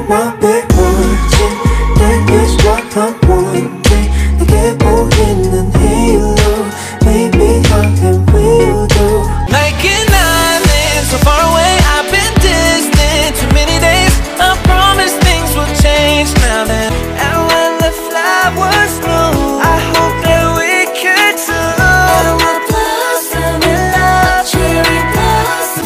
너만 빼먹지 That is what I want 내게 보이는 halo Baby I am real though Like an island so far away I've been distant too many days I promise things will change now that And when the flowers bloom I hope that we could too And we'll blossom in love cherry blossom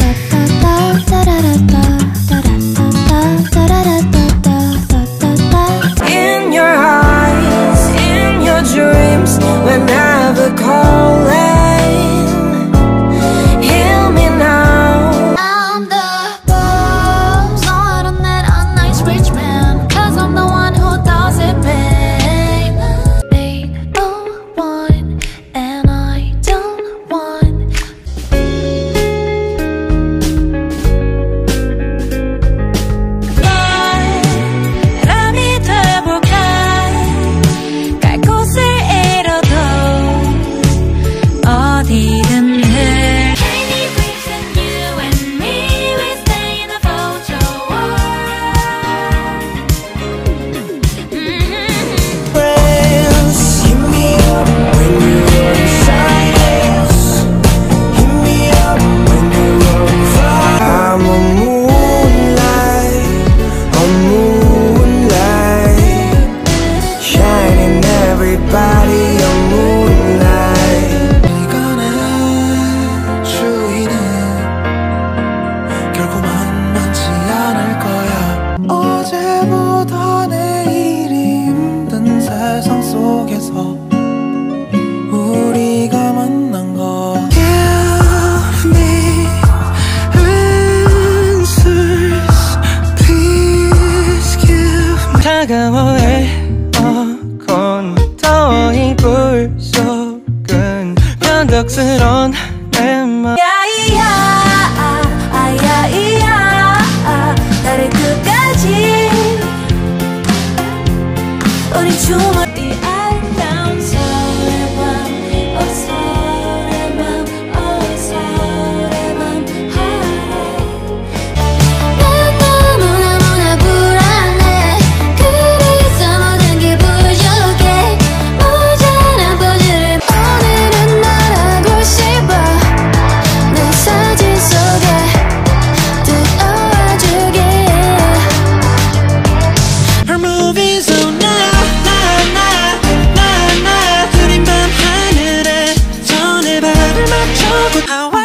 In your eyes, in your dreams we're never calling Hear me now I'm the boss. No, I don't need a nice rich man, 'cause I'm the one who does it, babe. They don't want, and I don't want. 바람이 돼볼까 갈 곳을 잃어도 어디든 해 Candy breeze and you and me we stay in a photo world Friends, hit me up when you're in silence Hit me up when you're on fire I'm a moonlight Shining everybody a moonlight 시간의 추위는 결코 만만치 않을 거야 어제보다 내일이 힘든 세상 속에서 우리가 만난 거 Give me answers Please give me 다가와해 건더이 굴 속은 변덕스런 내 맘 야이야 아야이야 나를 끝까지 우리 춤을 이 아름다운 서울의 밤 서울의 밤 서울의 밤 난 너무나 불안해 그래서 모든 게 부족해 모자란 포즈를 오늘은 날아고 싶어 내 사진 속에 들어와주게 Her moving so 나 두린 밤 하늘에 전에 발을 맞춰고